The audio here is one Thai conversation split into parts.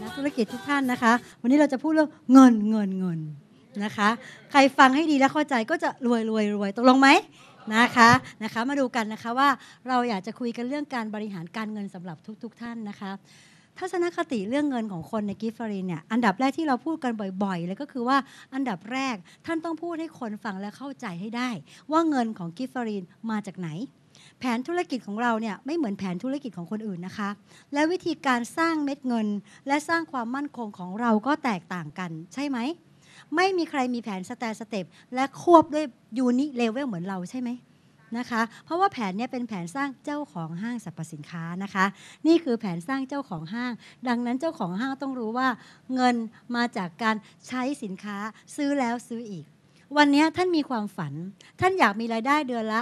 กธุรกิจทุกท่านนะคะวันนี้เราจะพูดเรื่องเงินนะคะใครฟังให้ดีและเข้าใจก็จะรวยตกลงไหมนะคะมาดูกันนะคะว่าเราอยากจะคุยกันเรื่องการบริหารการเงินสำหรับทุกท่านนะคะทัศนคติเรื่องเงินของคนในกิฟฟารีนเนี่ยอันดับแรกที่เราพูดกันบ่อยๆเลยก็คือว่าอันดับแรกท่านต้องพูดให้คนฟังและเข้าใจให้ได้ว่าเงินของกิฟฟารีนมาจากไหนแผนธุรกิจของเราเนี่ยไม่เหมือนแผนธุรกิจของคนอื่นนะคะและวิธีการสร้างเม็ดเงินและสร้างความมั่นคงของเราก็แตกต่างกันใช่ไหมไม่มีใครมีแผนสเต็ปและควบด้วยยูนิเลเวลเหมือนเราใช่ไหมนะคะเพราะว่าแผนนี้เป็นแผนสร้างเจ้าของห้างสรรพสินค้านะคะนี่คือแผนสร้างเจ้าของห้างดังนั้นเจ้าของห้างต้องรู้ว่าเงินมาจากการใช้สินค้าซื้อแล้วซื้ออีกวันนี้ท่านมีความฝันท่านอยากมีรายได้เดือนละ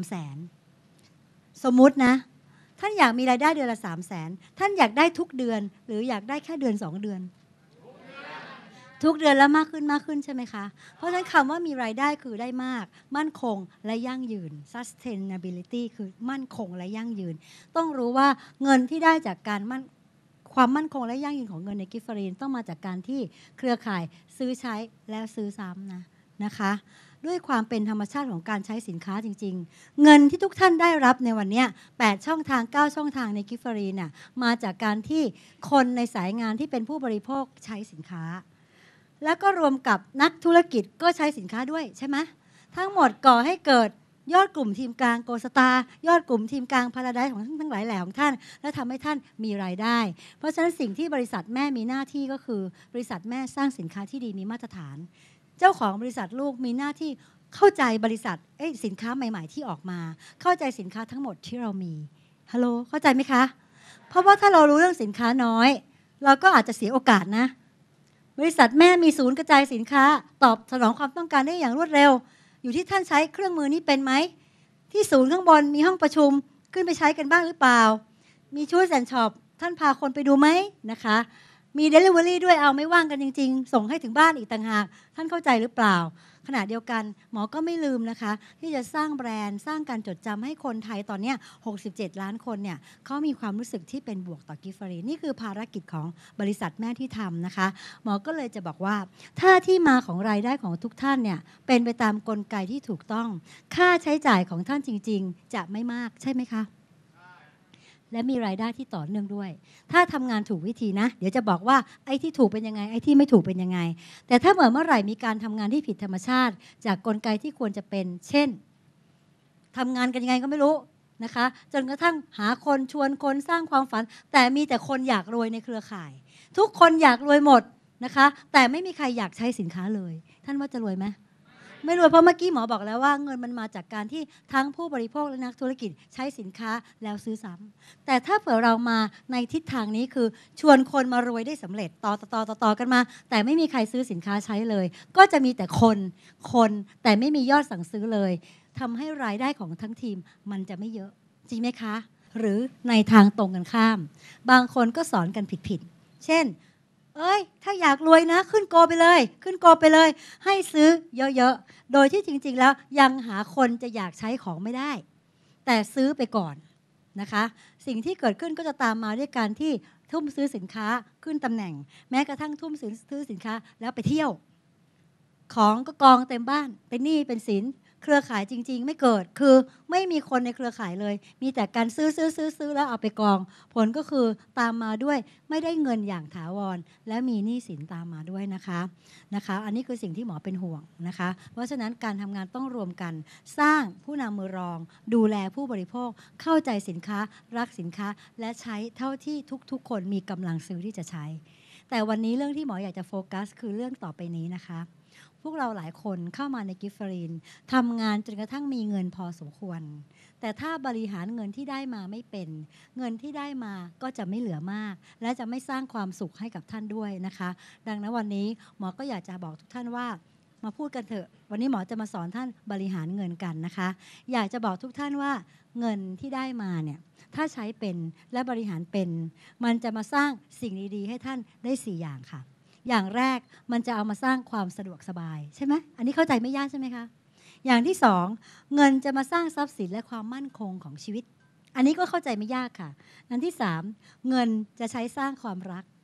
300,000สมมุตินะท่านอยากมีรายได้เดือนละ300,000ท่านอยากได้ทุกเดือนหรืออยากได้แค่เดือน2เดือนทุกเดือนแล้วมากขึ้นใช่ไหมคะเพราะฉะนั้นคำว่ามีรายได้คือได้มากมั่นคงและยั่งยืน sustainability คือมั่นคงและยั่งยืนต้องรู้ว่าเงินที่ได้จากการความมั่นคงและยั่งยืนของเงินในกิฟฟารีนต้องมาจากการที่เครือข่ายซื้อใช้แล้วซื้อซ้ำนะคะด้วยความเป็นธรรมชาติของการใช้สินค้าจริงๆเงินที่ทุกท่านได้รับในวันนี้8ช่องทาง9ช่องทางในกิฟฟารีนน่ะมาจากการที่คนในสายงานที่เป็นผู้บริโภคใช้สินค้าแล้วก็รวมกับนักธุรกิจก็ใช้สินค้าด้วยใช่ไหมทั้งหมดก่อให้เกิดยอดกลุ่มทีมกลางโกสตายอดกลุ่มทีมกลางพาราไดซ์ของทั้งหลายแหล่ของท่านและทำให้ท่านมีรายได้เพราะฉะนั้นสิ่งที่บริษัทแม่มีหน้าที่ก็คือบริษัทแม่สร้างสินค้าที่ดีมีมาตรฐานเจ้าของบริษัทลูกมีหน้าที่เข้าใจบริษัทสินค้าใหม่ๆที่ออกมาเข้าใจสินค้าทั้งหมดที่เรามีฮัลโหลเข้าใจไหมคะเพราะว่าถ้าเรารู้เรื่องสินค้าน้อยเราก็อาจจะเสียโอกาสนะบริษัทแม่มีศูนย์กระจายสินค้าตอบสนองความต้องการได้อย่างรวดเร็วอยู่ที่ท่านใช้เครื่องมือนี้เป็นไหมที่ศูนย์ข้างบนมีห้องประชุมขึ้นไปใช้กันบ้างหรือเปล่ามีชูสแอนด์ช็อปท่านพาคนไปดูไหมนะคะมี Delivery ด้วยเอาไม่ว่างกันจริงๆส่งให้ถึงบ้านอีกต่างหากท่านเข้าใจหรือเปล่าขณะเดียวกันหมอก็ไม่ลืมนะคะที่จะสร้างแบรนด์สร้างการจดจำให้คนไทยตอนนี้67ล้านคนเนี่ยเขามีความรู้สึกที่เป็นบวกต่อกิฟฟารีนี่คือภารกิจของบริษัทแม่ที่ทำนะคะหมอก็เลยจะบอกว่าถ้าที่มาของรายได้ของทุกท่านเนี่ยเป็นไปตามกลไกที่ถูกต้องค่าใช้จ่ายของท่านจริงๆจะไม่มากใช่ไหมคะและมีรายได้ที่ต่อเนื่องด้วยถ้าทำงานถูกวิธีนะเดี๋ยวจะบอกว่าไอ้ที่ถูกเป็นยังไงไอ้ที่ไม่ถูกเป็นยังไงแต่ถ้าเมื่อไหร่มีการทำงานที่ผิดธรรมชาติจากกลไกที่ควรจะเป็นเช่นทำงานกันยังไงก็ไม่รู้นะคะจนกระทั่งหาคนชวนคนสร้างความฝันแต่มีแต่คนอยากรวยในเครือข่ายทุกคนอยากรวยหมดนะคะแต่ไม่มีใครอยากใช้สินค้าเลยท่านว่าจะรวยไหมไม่รวยเพราะเมื่อกี้หมอบอกแล้วว่าเงินมันมาจากการที่ทั้งผู้บริโภคและนักธุรกิจใช้สินค้าแล้วซื้อซ้ำแต่ถ้าเผื่อเรามาในทิศทางนี้คือชวนคนมารวยได้สำเร็จต่อกันมาแต่ไม่มีใครซื้อสินค้าใช้เลยก็จะมีแต่คนแต่ไม่มียอดสั่งซื้อเลยทำให้รายได้ของทั้งทีมมันจะไม่เยอะจริงไหมคะหรือในทางตรงกันข้ามบางคนก็สอนกันผิดเช่นถ้าอยากรวยนะขึ้นโกไปเลยให้ซื้อเยอะๆโดยที่จริงๆแล้วยังหาคนจะอยากใช้ของไม่ได้แต่ซื้อไปก่อนนะคะสิ่งที่เกิดขึ้นก็จะตามมาด้วยการที่ทุ่มซื้อสินค้าขึ้นตำแหน่งแม้กระทั่งทุ่มซื้อสินค้าแล้วไปเที่ยวของก็กองเต็มบ้านเป็นหนี้เป็นสินเครือข่ายจริงๆไม่เกิดคือไม่มีคนในเครือข่ายเลยมีแต่การซื้อแล้วเอาไปกองผลก็คือตามมาด้วยไม่ได้เงินอย่างถาวรและมีหนี้สินตามมาด้วยนะคะอันนี้คือสิ่งที่หมอเป็นห่วงนะคะเพราะฉะนั้นการทำงานต้องรวมกันสร้างผู้นำมือรองดูแลผู้บริโภคเข้าใจสินค้ารักสินค้าและใช้เท่าที่ทุกคนมีกำลังซื้อที่จะใช้แต่วันนี้เรื่องที่หมออยากจะโฟกัสคือเรื่องต่อไปนี้นะคะพวกเราหลายคนเข้ามาในกิฟฟารีนทำงานจนกระทั่งมีเงินพอสมควรแต่ถ้าบริหารเงินที่ได้มาไม่เป็นเงินที่ได้มาก็จะไม่เหลือมากและจะไม่สร้างความสุขให้กับท่านด้วยนะคะดังนั้นวันนี้หมอก็อยากจะบอกทุกท่านว่ามาพูดกันเถอะวันนี้หมอจะมาสอนท่านบริหารเงินกันนะคะอยากจะบอกทุกท่านว่าเงินที่ได้มาเนี่ยถ้าใช้เป็นและบริหารเป็นมันจะมาสร้างสิ่งดีๆให้ท่านได้4อย่างค่ะอย่างแรกมันจะเอามาสร้างความสะดวกสบายใช่ไหมอันนี้เข้าใจไม่ยากใช่ไหมคะอย่างที่สองเงินจะมาสร้างทรัพย์สินและความมั่นคงของชีวิตอันนี้ก็เข้าใจไม่ยากค่ะอันที่สามเงินจะใช้สร้างความรักจ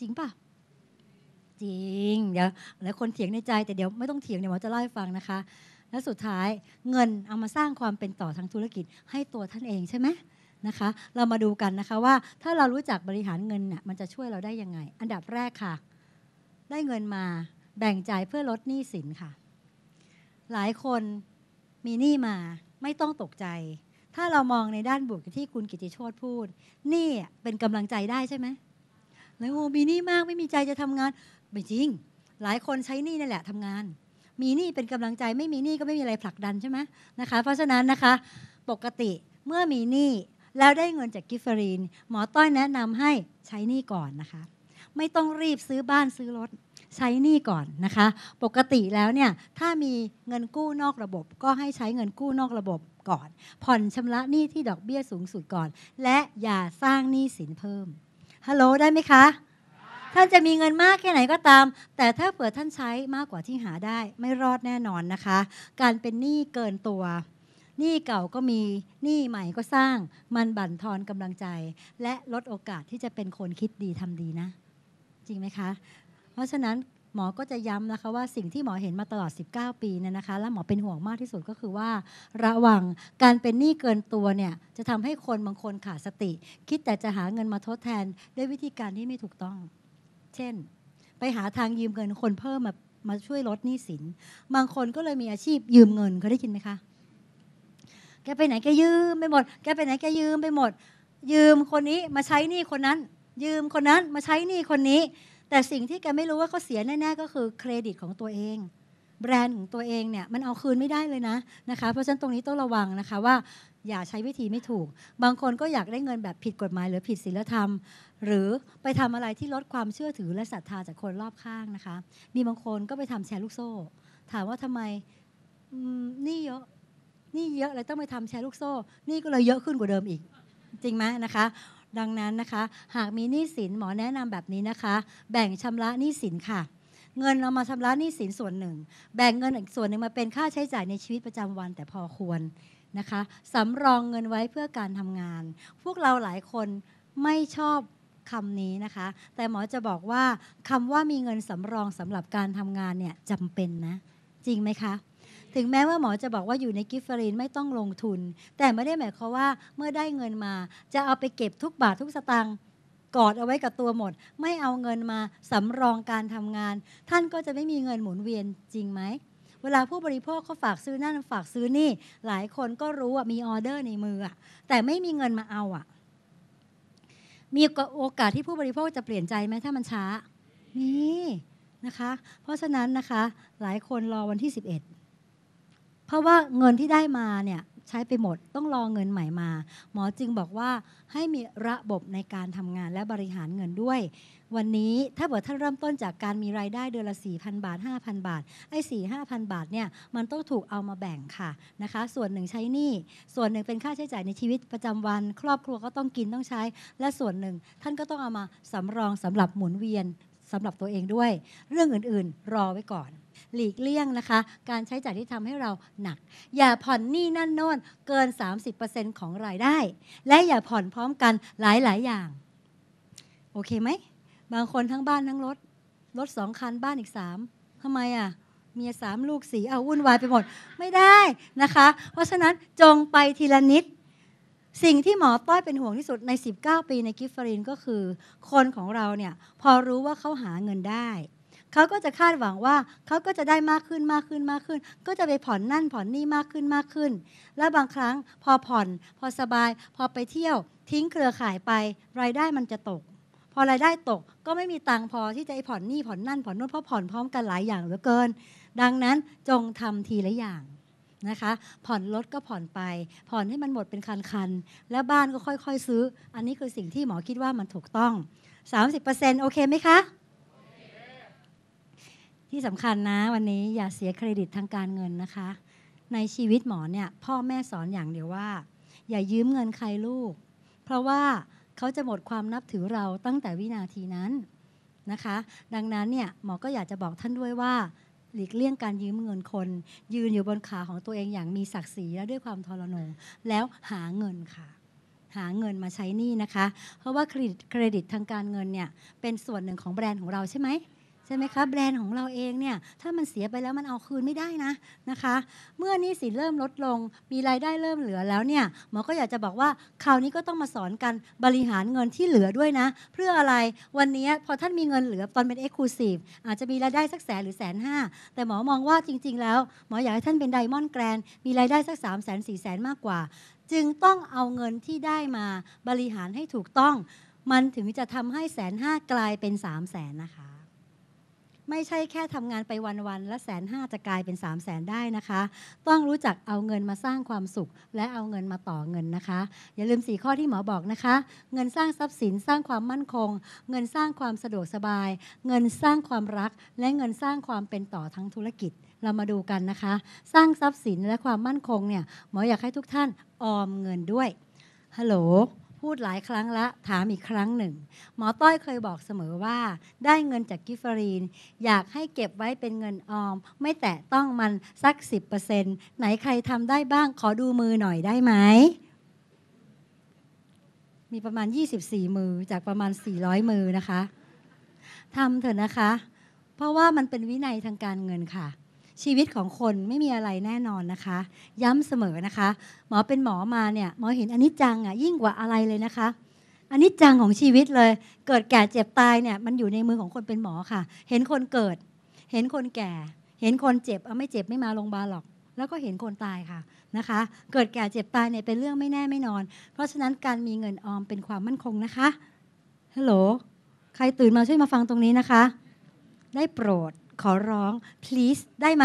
จริงป่ะจริงเดี๋ยวหลายคนเถียงในใจแต่เดี๋ยวไม่ต้องเถียงเดี๋ยวหมอจะเล่าให้ฟังนะคะและสุดท้ายเงินเอามาสร้างความเป็นต่อทางธุรกิจให้ตัวท่านเองใช่ไหมนะคะเรามาดูกันนะคะว่าถ้าเรารู้จักบริหารเงินเนี่ยมันจะช่วยเราได้ยังไงอันดับแรกค่ะได้เงินมาแบ่งจ่ายเพื่อลดหนี้สินค่ะหลายคนมีหนี้มาไม่ต้องตกใจถ้าเรามองในด้านบวกที่คุณกิติโชติพูดหนี้เป็นกำลังใจได้ใช่ไหมแล้วโอ้มีหนี้มากไม่มีใจจะทำงานไม่จริงหลายคนใช้หนี้นั่นแหละทำงานมีหนี้เป็นกำลังใจไม่มีหนี้ก็ไม่มีอะไรผลักดันใช่ไหมนะคะเพราะฉะนั้นนะคะปกติเมื่อมีหนี้แล้วได้เงินจากกิฟเฟอรีนหมอต้อยแนะนำให้ใช้หนี้ก่อนนะคะไม่ต้องรีบซื้อบ้านซื้อรถใช้หนี้ก่อนนะคะปกติแล้วเนี่ยถ้ามีเงินกู้นอกระบบก็ให้ใช้เงินกู้นอกระบบก่อนผ่อนชำระหนี้ที่ดอกเบี้ยสูงสุดก่อนและอย่าสร้างหนี้สินเพิ่มฮัลโหลได้ไหมคะท่านจะมีเงินมากแค่ไหนก็ตามแต่ถ้าเผื่อท่านใช้มากกว่าที่หาได้ไม่รอดแน่นอนนะคะการเป็นหนี้เกินตัวหนี้เก่าก็มีหนี้ใหม่ก็สร้างมันบั่นทอนกำลังใจและลดโอกาสที่จะเป็นคนคิดดีทำดีนะจริงไหมคะเพราะฉะนั้นหมอก็จะย้ำนะคะว่าสิ่งที่หมอเห็นมาตลอด19 ปีเนี่ยนะคะและหมอเป็นห่วงมากที่สุดก็คือว่าระวังการเป็นหนี้เกินตัวเนี่ยจะทำให้คนบางคนขาดสติคิดแต่จะหาเงินมาทดแทนด้วยวิธีการที่ไม่ถูกต้องเช่นไปหาทางยืมเงินคนเพิ่มมาช่วยลดหนี้สินบางคนก็เลยมีอาชีพยืมเงินเขาได้ยินไหมคะแกไปไหนแกยืมไปหมดแกไปไหนแกยืมไปหมดยืมคนนี้มาใช้หนี้คนนั้นยืมคนนั้นมาใช้หนี้คนนี้แต่สิ่งที่แกไม่รู้ว่าเขาเสียแน่ๆก็คือเครดิตของตัวเองแบรนด์ของตัวเองเนี่ยมันเอาคืนไม่ได้เลยนะคะเพราะฉะนั้นตรงนี้ต้องระวังนะคะว่าอย่าใช้วิธีไม่ถูกบางคนก็อยากได้เงินแบบผิดกฎหมายหรือผิดศีลธรรมหรือไปทำอะไรที่ลดความเชื่อถือและศรัทธาจากคนรอบข้างนะคะมีบางคนก็ไปทำแชร์ลูกโซ่ถามว่าทำไมหนี้เยอะเลยต้องไปทำแชร์ลูกโซ่หนี้ก็เลยเยอะขึ้นกว่าเดิมอีกจริงไหมนะคะดังนั้นนะคะหากมีหนี้สินหมอแนะนำแบบนี้นะคะแบ่งชำระหนี้สินค่ะเงินเอามาชำระหนี้สินส่วนหนึ่งแบ่งเงินอีกส่วนหนึ่งมาเป็นค่าใช้จ่ายในชีวิตประจำวันแต่พอควรนะคะสำรองเงินไว้เพื่อการทำงานพวกเราหลายคนไม่ชอบคำนี้นะคะแต่หมอจะบอกว่าคำว่ามีเงินสำรองสำหรับการทำงานเนี่ยจำเป็นนะจริงไหมคะถึงแม้ว่าหมอจะบอกว่าอยู่ในกิฟเฟอรีนไม่ต้องลงทุนแต่ไม่ได้หมายความว่าเมื่อได้เงินมาจะเอาไปเก็บทุกบาททุกสตางค์กอดเอาไว้กับตัวหมดไม่เอาเงินมาสำรองการทำงานท่านก็จะไม่มีเงินหมุนเวียนจริงไหมเวลาผู้บริโภคเขาฝากซื้อนั่นฝากซื้อนี่หลายคนก็รู้มีออเดอร์ในมือแต่ไม่มีเงินมาเอามีโอกาสที่ผู้บริโภคจะเปลี่ยนใจไหมถ้ามันช้ามีนะคะเพราะฉะนั้นนะคะหลายคนรอวันที่11เพราะว่าเงินที่ได้มาเนี่ยใช้ไปหมดต้องรอเงินใหม่มาหมอจึงบอกว่าให้มีระบบในการทำงานและบริหารเงินด้วยวันนี้ถ้าเกิดท่านเริ่มต้นจากการมีรายได้เดือนละ 4,000 บาท 5,000 บาทไอ้ 4-5,000 บาทเนี่ยมันต้องถูกเอามาแบ่งค่ะนะคะส่วนหนึ่งใช้หนี้ส่วนหนึ่งเป็นค่าใช้จ่ายในชีวิตประจำวันครอบครัวก็ต้องกินต้องใช้และส่วนหนึ่งท่านก็ต้องเอามาสำรองสำหรับหมุนเวียนสำหรับตัวเองด้วยเรื่องอื่นๆรอไว้ก่อนหลีกเลี่ยงนะคะการใช้จ่ายที่ทำให้เราหนักอย่าผ่อนหนี้นั่นโน่นเกิน 30% ของรายได้และอย่าผ่อนพร้อมกันหลายๆอย่างโอเคไหมบางคนทั้งบ้านทั้งรถ2 คันบ้านอีก3ทำไมเมีย3ลูก4เอาวุ่นวายไปหมดไม่ได้นะคะเพราะฉะนั้นจงไปทีละนิดสิ่งที่หมอต้อยเป็นห่วงที่สุดใน19 ปีในกิฟเฟอรีนก็คือคนของเราเนี่ยพอรู้ว่าเขาหาเงินได้เขาก็จะคาดหวังว่าเขาก็จะได้มากขึ้นก็จะไปผ่อนนั่นผ่อนนี่มากขึ้นแล้วบางครั้งพอผ่อนพอสบายพอไปเที่ยวทิ้งเครือข่ายไปรายได้มันจะตกพอรายได้ตกก็ไม่มีตังค์พอที่จะผ่อนนี่ผ่อนนั่นผ่อนนู่นเพราะผ่อนพร้อมกันหลายอย่างเหลือเกินดังนั้นจงทำทีละอย่างนะคะผ่อนรถก็ผ่อนไปผ่อนให้มันหมดเป็นคันๆแล้วบ้านก็ค่อยๆซื้ออันนี้คือสิ่งที่หมอคิดว่ามันถูกต้อง 30% โอเคไหมคะที่สำคัญนะวันนี้อย่าเสียเครดิตทางการเงินนะคะในชีวิตหมอเนี่ยพ่อแม่สอนอย่างเดียวว่าอย่ายืมเงินใครลูกเพราะว่าเขาจะหมดความนับถือเราตั้งแต่วินาทีนั้นนะคะดังนั้นเนี่ยหมอก็อยากจะบอกท่านด้วยว่าหลีกเลี่ยงการยืมเงินคนยืนอยู่บนขาของตัวเองอย่างมีศักดิ์ศรีและด้วยความทรนงแล้วหาเงินค่ะหาเงินมาใช้หนี้นะคะเพราะว่าเครดิตทางการเงินเนี่ยเป็นส่วนหนึ่งของแบรนด์ของเราใช่ไหมคะแบรนด์ของเราเองเนี่ยถ้ามันเสียไปแล้วมันเอาคืนไม่ได้นะคะเมื่อหนี้สินเริ่มลดลงมีรายได้เริ่มเหลือแล้วเนี่ยหมอก็อยากจะบอกว่าคราวนี้ก็ต้องมาสอนกันบริหารเงินที่เหลือด้วยนะเพื่ออะไรวันนี้พอท่านมีเงินเหลือตอนเป็น Exclusive อาจจะมีรายได้สัก100,000หรือ150,000แต่หมอมองว่าจริงๆแล้วหมออยากให้ท่านเป็น Diamond Grand มีรายได้สัก300,000 400,000มากกว่าจึงต้องเอาเงินที่ได้มาบริหารให้ถูกต้องมันถึงจะทำให้150,000กลายเป็น300,000นะคะไม่ใช่แค่ทำงานไปวันๆและ150,000จะกลายเป็น300,000ได้นะคะต้องรู้จักเอาเงินมาสร้างความสุขและเอาเงินมาต่อเงินนะคะอย่าลืม4ข้อที่หมอบอกนะคะเงินสร้างทรัพย์สินสร้างความมั่นคงเงินสร้างความสะดวกสบายเงินสร้างความรักและเงินสร้างความเป็นต่อทั้งธุรกิจเรามาดูกันนะคะสร้างทรัพย์สินและความมั่นคงเนี่ยหมออยากให้ทุกท่านออมเงินด้วยฮัลโหลพูดหลายครั้งละถามอีกครั้งหนึ่งหมอต้อยเคยบอกเสมอว่าได้เงินจากกิฟฟรีนอยากให้เก็บไว้เป็นเงินออมไม่แตะต้องมันสัก 10% ไหนใครทำได้บ้างขอดูมือหน่อยได้ไหมมีประมาณ24มือจากประมาณ400มือนะคะทำเถอะนะคะเพราะว่ามันเป็นวินัยทางการเงินค่ะชีวิตของคนไม่มีอะไรแน่นอนนะคะย้ำเสมอนะคะหมอเป็นหมอมาเนี่ยหมอเห็นอนิจจังยิ่งกว่าอะไรเลยนะคะอนิจจังของชีวิตเลยเกิดแก่เจ็บตายเนี่ยมันอยู่ในมือของคนเป็นหมอค่ะเห็นคนเกิดเห็นคนแก่เห็นคนเจ็บไม่เจ็บไม่มาโรงพยาบาลหรอกแล้วก็เห็นคนตายค่ะนะคะเกิดแก่เจ็บตายเนี่ยเป็นเรื่องไม่แน่ไม่นอนเพราะฉะนั้นการมีเงินออมเป็นความมั่นคงนะคะฮัลโหลใครตื่นมาช่วยมาฟังตรงนี้นะคะได้โปรดขอร้อง please ได้ไหม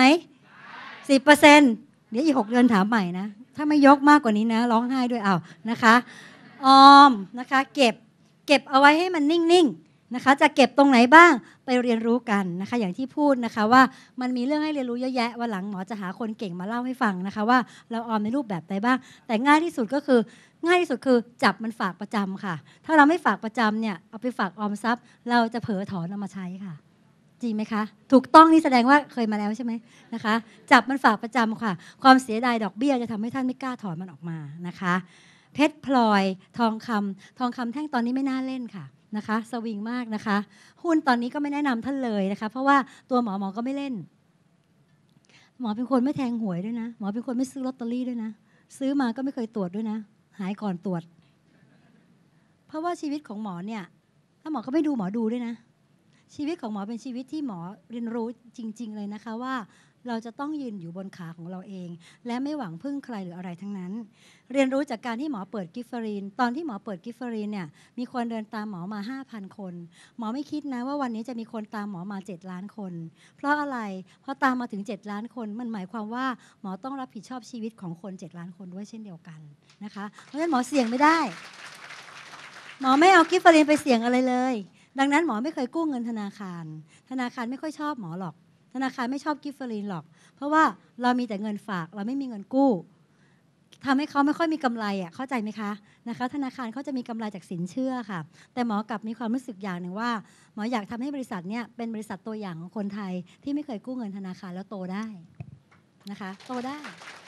10% เดี๋ยวอีก6 เดือนถามใหม่นะถ้าไม่ยกมากกว่านี้นะร้องไห้ด้วยเอานะคะออมนะคะเก็บเอาไว้ให้มันนิ่งๆนะคะจะเก็บตรงไหนบ้างไปเรียนรู้กันนะคะอย่างที่พูดนะคะว่ามันมีเรื่องให้เรียนรู้เยอะแยะวันหลังหมอจะหาคนเก่งมาเล่าให้ฟังนะคะว่าเราออมในรูปแบบใดบ้างแต่ง่ายที่สุดคือจับมันฝากประจำค่ะถ้าเราไม่ฝากประจำเนี่ยเอาไปฝากออมทรัพย์เราจะเผลอถอนเอามาใช้ค่ะจริงไหมคะถูกต้องนี่แสดงว่าเคยมาแล้วใช่ไหมนะคะจับมันฝากประจำค่ะความเสียดายดอกเบี้ยจะทำให้ท่านไม่กล้าถอนมันออกมานะคะเพชรพลอยทองคำแท่งตอนนี้ไม่น่าเล่นค่ะนะคะสวิงมากนะคะหุ้นตอนนี้ก็ไม่แนะนำท่านเลยนะคะเพราะว่าตัวหมอก็ไม่เล่นหมอเป็นคนไม่แทงหวยด้วยนะหมอเป็นคนไม่ซื้อลอตเตอรี่ด้วยนะซื้อมาก็ไม่เคยตรวจด้วยนะหายก่อนตรวจเพราะว่าชีวิตของหมอเนี่ยถ้าหมอก็ไม่ดูหมอดูด้วยนะชีวิตของหมอเป็นชีวิตที่หมอเรียนรู้จริงๆเลยนะคะว่าเราจะต้องยืนอยู่บนขาของเราเองและไม่หวังพึ่งใครหรืออะไรทั้งนั้นเรียนรู้จากการที่หมอเปิดกิฟเฟอรีนตอนที่หมอเปิดกิฟเฟอรีนเนี่ยมีคนเดินตามหมอมา 5,000 คนหมอไม่คิดนะว่าวันนี้จะมีคนตามหมอมา7 ล้านคนเพราะอะไรเพราะตามมาถึง7 ล้านคนมันหมายความว่าหมอต้องรับผิดชอบชีวิตของคน7 ล้านคนด้วยเช่นเดียวกันนะคะเพราะฉะนั้นหมอเสี่ยงไม่ได้หมอไม่เอากิฟเฟอรีนไปเสี่ยงอะไรเลยดังนั้นหมอไม่เคยกู้เงินธนาคารไม่ค่อยชอบหมอหรอกธนาคารไม่ชอบกิฟเฟอรีนหรอกเพราะว่าเรามีแต่เงินฝากเราไม่มีเงินกู้ทำให้เขาไม่ค่อยมีกำไรเข้าใจไหมคะนะคะธนาคารเขาจะมีกำไรจากสินเชื่อค่ะแต่หมอกลับมีความรู้สึกอย่างหนึ่งว่าหมออยากทำให้บริษัทเนี่ยเป็นบริษัทตัวอย่างของคนไทยที่ไม่เคยกู้เงินธนาคารแล้วโตได้นะคะโตได้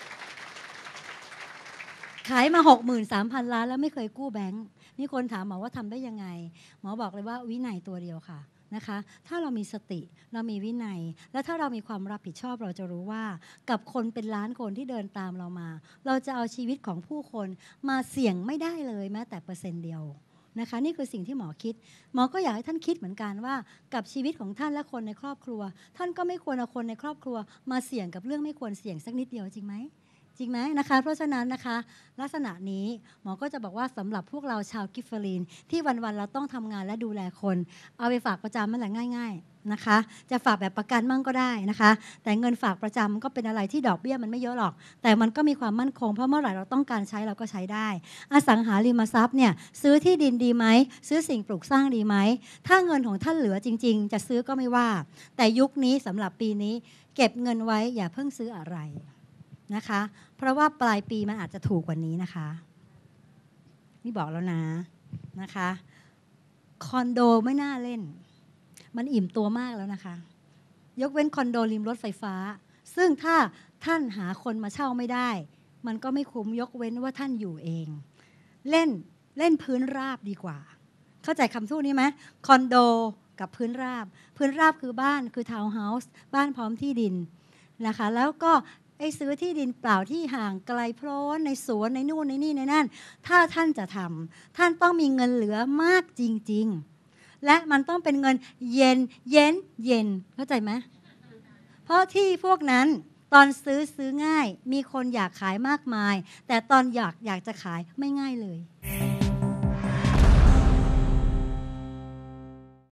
ขายมา 63,000 ล้านแล้วไม่เคยกู้แบงค์นี่คนถามหมอว่าทำได้ยังไงหมอบอกเลยว่าวินัยตัวเดียวค่ะนะคะถ้าเรามีสติเรามีวินัยและถ้าเรามีความรับผิดชอบเราจะรู้ว่ากับคนเป็นล้านคนที่เดินตามเรามาเราจะเอาชีวิตของผู้คนมาเสี่ยงไม่ได้เลยแม้แต่%เดียวนะคะนี่คือสิ่งที่หมอคิดหมอก็อยากให้ท่านคิดเหมือนกันว่ากับชีวิตของท่านและคนในครอบครัวท่านก็ไม่ควรเอาคนในครอบครัวมาเสี่ยงกับเรื่องไม่ควรเสี่ยงสักนิดเดียวจริงไหมจริงไหมนะคะเพราะฉะนั้นนะคะลักษณะนี้หมอก็จะบอกว่าสำหรับพวกเราชาวกิฟเฟอรีนที่วันๆเราต้องทำงานและดูแลคนเอาไปฝากประจำมันแหละง่ายๆนะคะจะฝากแบบประกันมั่งก็ได้นะคะแต่เงินฝากประจำก็เป็นอะไรที่ดอกเบี้ยมันไม่เยอะหรอกแต่มันก็มีความมั่นคงเพราะเมื่อไหร่เราต้องการใช้เราก็ใช้ได้อสังหาริมทรัพย์เนี่ยซื้อที่ดินดีไหมซื้อสิ่งปลูกสร้างดีไหมถ้าเงินของท่านเหลือจริงๆจะซื้อก็ไม่ว่าแต่ยุคนี้สำหรับปีนี้เก็บเงินไว้อย่าเพิ่งซื้ออะไรนะคะเพราะว่าปลายปีมันอาจจะถูกกว่านี้นะคะนี่บอกแล้วนะคะคอนโดไม่น่าเล่นมันอิ่มตัวมากแล้วนะคะยกเว้นคอนโดริมรถไฟฟ้าซึ่งถ้าท่านหาคนมาเช่าไม่ได้มันก็ไม่คุ้มยกเว้นว่าท่านอยู่เองเล่นเล่นพื้นราบดีกว่าเข้าใจคำพูดนี้ไหมคอนโดกับพื้นราบคือบ้านคือทาวน์เฮาส์บ้านพร้อมที่ดินนะคะแล้วก็ไอ้ซื้อที่ดินเปล่าที่ห่างไกลโพ้นในสวนในนู่นในนี่ในนั่นถ้าท่านจะทำท่านต้องมีเงินเหลือมากจริงๆและมันต้องเป็นเงินเย็นเข้าใจไหมเพราะที่พวกนั้นตอนซื้อง่ายมีคนอยากขายมากมายแต่ตอนอยากจะขายไม่ง่ายเลย